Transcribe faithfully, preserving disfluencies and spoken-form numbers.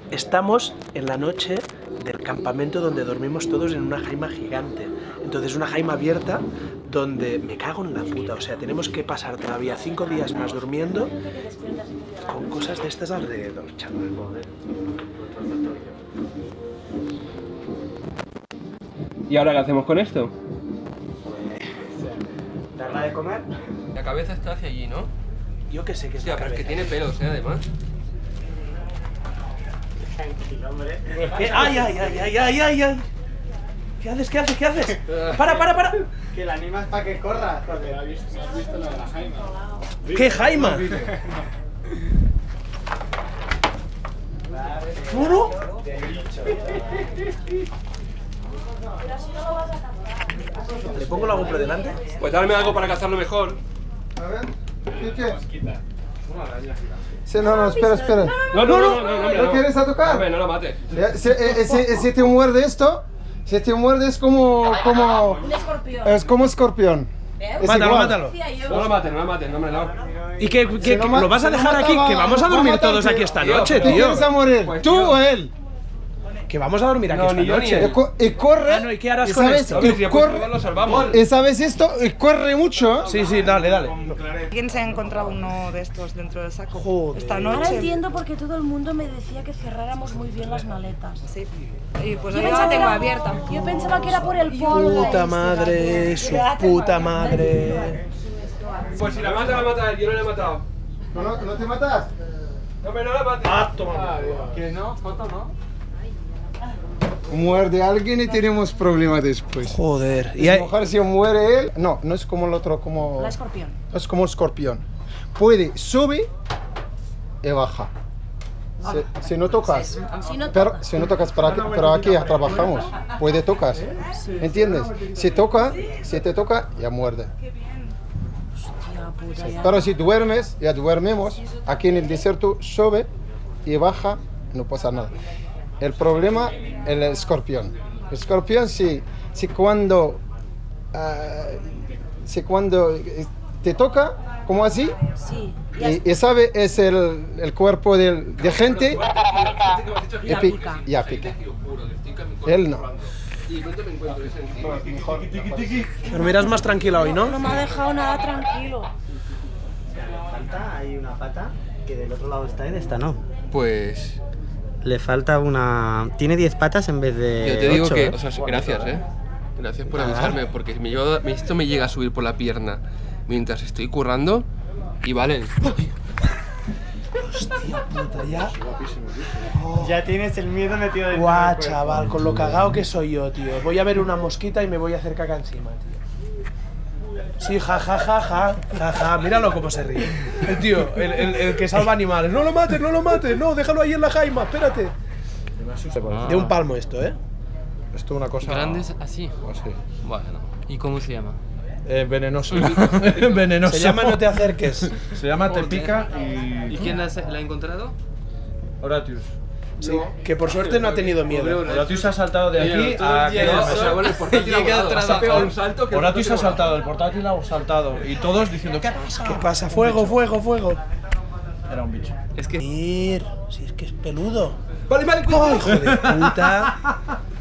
Estamos en la noche del campamento donde dormimos todos en una jaima gigante. Entonces una jaima abierta donde me cago en la puta. O sea, tenemos que pasar todavía cinco días más durmiendo con cosas de estas alrededor, chaval. ¿Y ahora qué hacemos con esto? ¿Darla de comer? La cabeza está hacia allí, ¿no? Yo que sé que es Hostia, la pero es que cabeza. tiene pelos, ¿eh? Además. Tranquilo, hombre. ¿Qué? ¡Ay, ay, ay, ay, ay, ay, ay! ¿Qué haces, qué haces, qué haces? ¡Para, para, para! Que la animas para que corra, joder. ¿Has visto, has visto lo de la jaima? ¿Qué jaima? ¿No, no? ¿Le pongo la GoPro delante? Pues dame algo para cazarlo mejor. A ver, ¿qué qué? Sí, no, no, espera, espera. No, no, no, no, no, no, ¿No no. quieres a tocar? Dame, no lo mates. Ya, Si, eh, si, si te muerde esto, si te muerde es como, como, Un escorpión. es como escorpión. Es Mátalo, igual. mátalo. No lo mates, no lo mates, no me lo. ¿Y qué, qué- Si no qué- ma- lo vas a si no dejar aquí? mataba- Que vamos a va a dormir matarte. todos aquí esta noche, ¿Tú tío. quieres a morir? Pues, ¿Tú tío. o él? Que vamos a dormir aquí No, esta ni yo ni noche. él. Y, co- y corre. Ah, no, ¿y qué harás y con sabes, esto? A ver, si y después corre, lo salvamos. y sabes esto, y corre mucho. Sí, sí, dale, dale. ¿Quién se ha encontrado uno de estos dentro del saco? Joder. Esta Ahora noche. entiendo por qué todo el mundo me decía que cerráramos muy bien las maletas. Sí. Y pues Yo yo pensaba la que tengo era- abierta. Yo pensaba que era por el polvo. Puta madre, su puta madre. Pues si la mata, la mata él, yo no la he matado. ¿No, no, ¿no te matas? No, me no la mates. Ah, toma. Que no, foto no. Muerde a alguien y tenemos problemas después. Joder. Y Y a hay... lo mejor si muere él, no, no es como el otro, como... La escorpión. Es como el escorpión. Puede subir y baja. Si, si no tocas. Si no Pero si no tocas, pero aquí, pero aquí ya trabajamos. Puede tocar. ¿Entiendes? Si toca, si te toca, ya muerde. Hostia puta, ya. Pero si duermes, ya duermemos. Aquí en el desierto sube y baja, no pasa nada. El problema es el escorpión. El escorpión, si, si cuando, ah, si cuando te toca, como así, Sí. Ya y, y sabe, es el, el cuerpo del- de gente, y pi- pica. ya pica. Él no. Y no te me encuentro ese encima. Pero miras más tranquila hoy, no ¿no? me ha dejado nada tranquilo. Falta, hay una pata que del otro lado está y de esta no. Pues. Le falta una... Tiene diez patas en vez de Yo te digo ocho, que. ¿eh? O sea, gracias, eh. Gracias por Nada. avisarme, porque me lleva- esto me llega a subir por la pierna mientras estoy currando. Y vale. Hostia puta, ya. Ya tienes el miedo metido dentro. Guau, del cuerpo. chaval, con lo cagao que soy yo, tío. Voy a ver una mosquita y me voy a hacer caca encima, tío. Sí, ja, ja, ja, ja, ja, ja. Míralo cómo se ríe. El tío, el, el, el que salva animales. No lo mates, no lo mates. No, déjalo ahí en la jaima, espérate. De un palmo esto, ¿eh? Esto es una cosa... ¿Grandes así? así. Bueno. ¿Y cómo se llama? Eh, venenoso. venenoso. Se llama No te acerques. Se llama Te pica y... ¿Y quién la, la ha encontrado? Horatius. Sí, que por suerte no ha tenido miedo. Horatius ha saltado de aquí a... Llega un salto que. Horatius ha saltado, el portátil ha saltado. Y todos diciendo, ¿qué pasa? ¿Qué pasa? Fuego, fuego, fuego. Era un bicho. Es que. Ir, si es que es peludo. Vale, vale, ¡Ay, hijo de puta!